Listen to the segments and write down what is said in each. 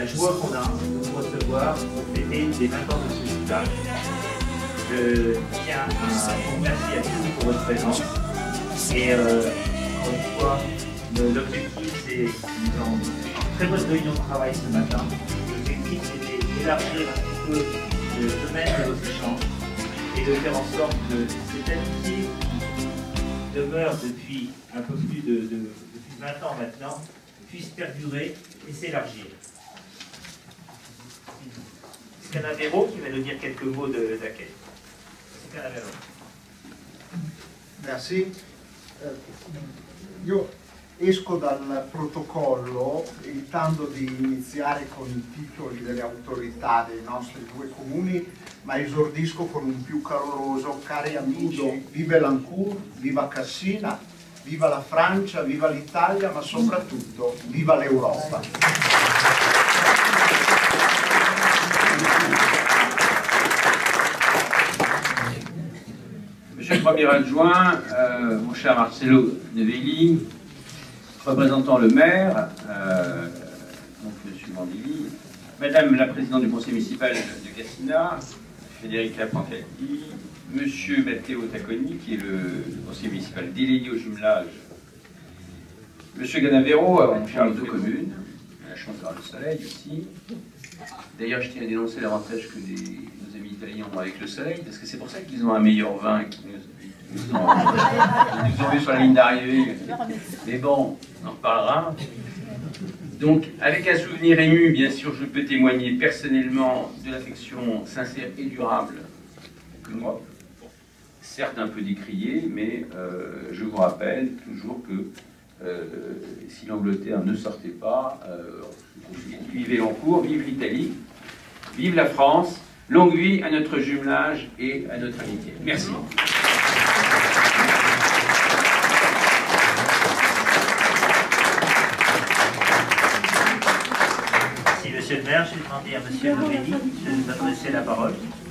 la joie qu'on a de vous recevoir pour fêter les 20 ans de ce jumelage. Je tiens à vous remercier à tous pour votre présence. Et encore une fois, l'objectif, c'est en très bonne réunion de travail ce matin. L'objectif, c'était d'élargir un petit peu le domaine de nos échanges et de faire en sorte que cette amitié qui demeure depuis un peu plus depuis 20 ans maintenant puisse perdurer et s'élargir. C'est Canavero qui va nous dire quelques mots d'accueil. C'est Canavero. Merci. Io esco dal protocollo evitando di iniziare con i titoli delle autorità dei nostri due comuni, ma esordisco con un più caloroso: cari amici, vive l'Ancourt, viva Cassina, viva la Francia, viva l'Italia, ma soprattutto viva l'Europa. Monsieur le Premier adjoint, mon cher Marcelo Nevelli, représentant le maire, donc Monsieur Mandilli, Madame la Présidente du Conseil municipal de Cassina, Frédéric Lapancaldi, Monsieur Matteo Tacconi, qui est le conseiller municipal délégué au jumelage, Monsieur Canavero, mon cher les deux communes, la chance d'avoir le soleil aussi. D'ailleurs, je tiens à dénoncer l'avantage que nos amis italiens ont avec le soleil, parce que c'est pour ça qu'ils ont un meilleur vin qu'ils nous ont vu sur la ligne d'arrivée. Mais bon, on en reparlera. Donc, avec un souvenir ému, bien sûr, je peux témoigner personnellement de l'affection sincère et durable que moi, certes un peu décriée, mais je vous rappelle toujours que si l'Angleterre ne sortait pas, vivez l'Encourt, vive l'Italie, vive la France, longue vie à notre jumelage et à notre amitié. Merci. Merci Monsieur le maire, je vais demander à Monsieur Novelli de m'adresser la parole.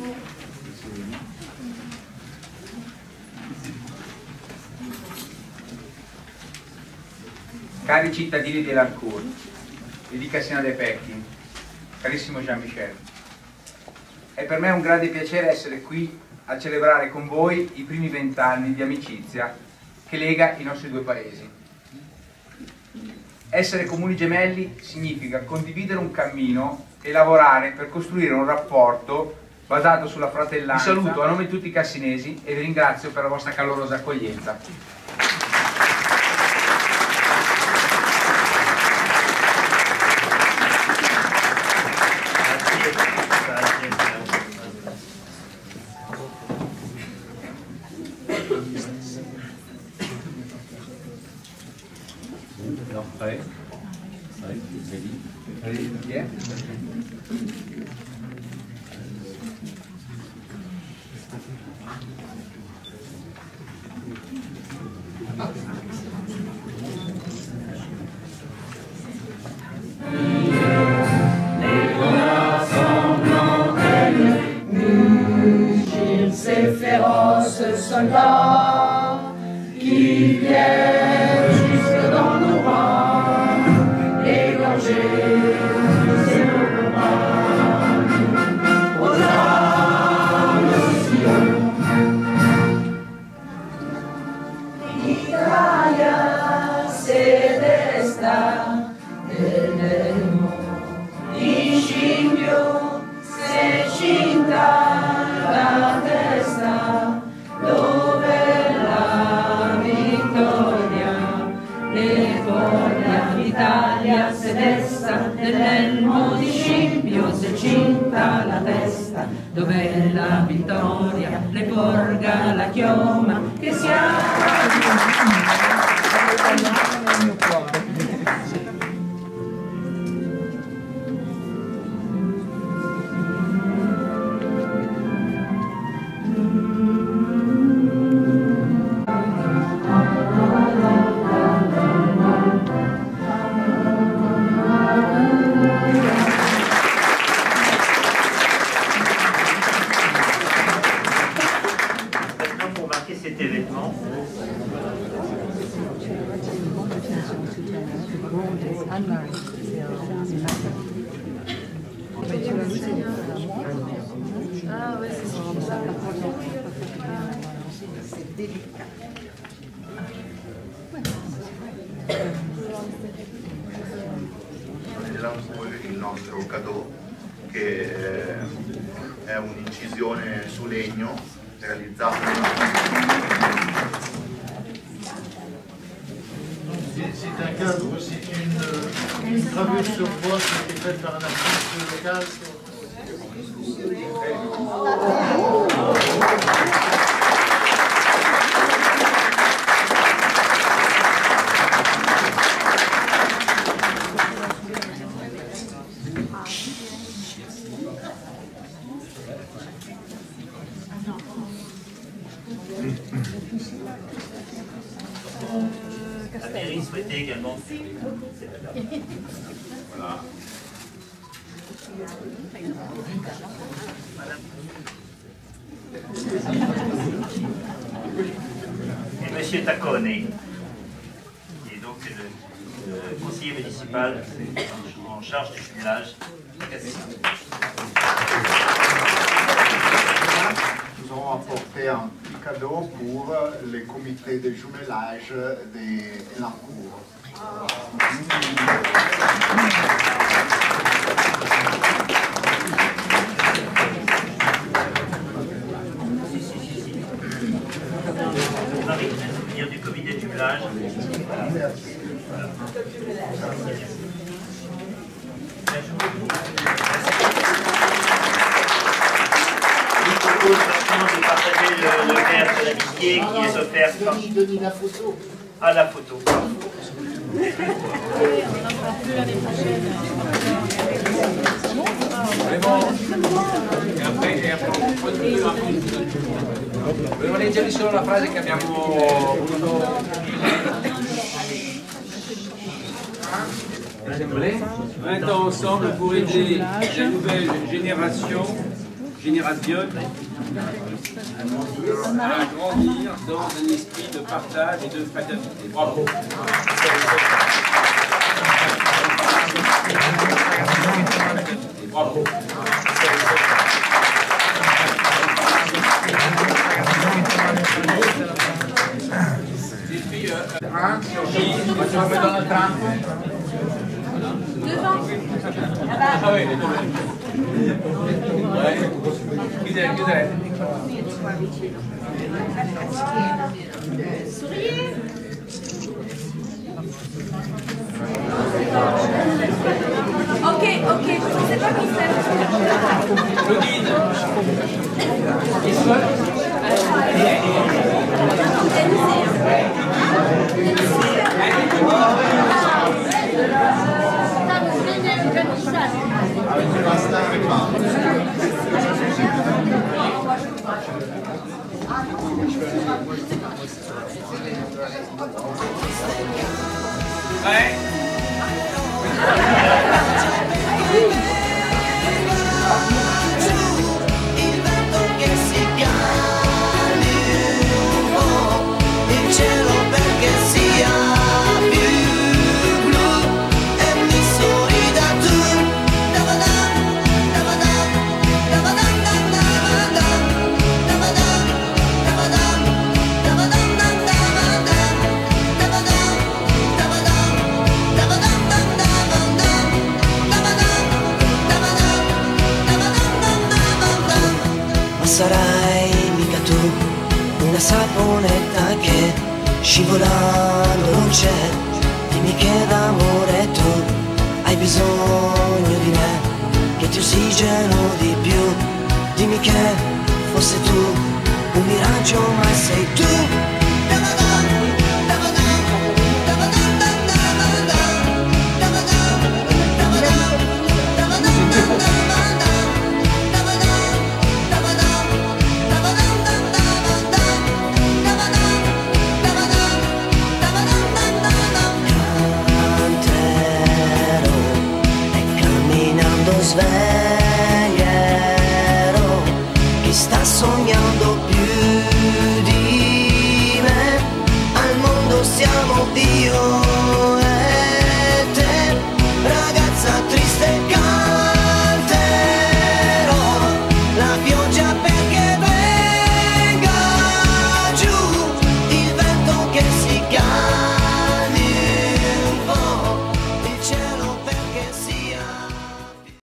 Cari cittadini dell'Ancourt e di Cassina dei Pecchi, carissimo Jean-Michel, è per me un grande piacere essere qui a celebrare con voi i primi 20 anni di amicizia che lega i nostri due paesi. Essere comuni gemelli significa condividere un cammino e lavorare per costruire un rapporto basato sulla fratellanza. Vi saluto a nome di tutti i cassinesi e vi ringrazio per la vostra calorosa accoglienza. Ces féroces soldats qui viennent jusque dans nos rangs, égorger ces nos combats, aux armes de Sion. L'Italia c'est destin del nemo, di Scipio se cinta la testa, dove la vittoria ricorda l'Italia se desta, nell'elmo di Scipio se cinta la testa, dove la vittoria le porga la chioma che si nel mio cuore. Cet événement, dell'Alcool, il nostro cadeau, che è un'incisione su legno realizzata C'est un cadre, c'est une gravure sur bois qui a été faite par un artiste local. La mairie souhaitait également. Voilà. Et Monsieur Taccone, qui est donc le conseiller municipal en charge du jumelage. Nous avons apporté un petit cadeau pour le comité de jumelage de Elancourt. Marie, un souvenir du comité de jumelage. Je propose maintenant de partager le verre de l'amitié qui est offert par... à la photo. Volevo leggervi solo la frase che abbiamo voluto. Un temps ensemble pour aider la nouvelle génération à grandir dans un esprit de partage et de fraternité. Bravo. Bravo. Facciamo Donald Trump. Ah oui, les deux. Ouais. Chiudere. Ok, c'est pas comme ça. Le guide. Ouais. Il vento che si calma, il cielo perché sia più blu e mi sorrida tu. Davadam, davadam, davadam, davadam, davadam, davadam, davadam, ma sarai mica tu una saponetta che scivolando non c'è. Dimmi che d'amore tu hai bisogno di me, che ti ossigeno di più. Dimmi che fosse tu un miraggio, ma sei tu. Canterò e camminando sveglio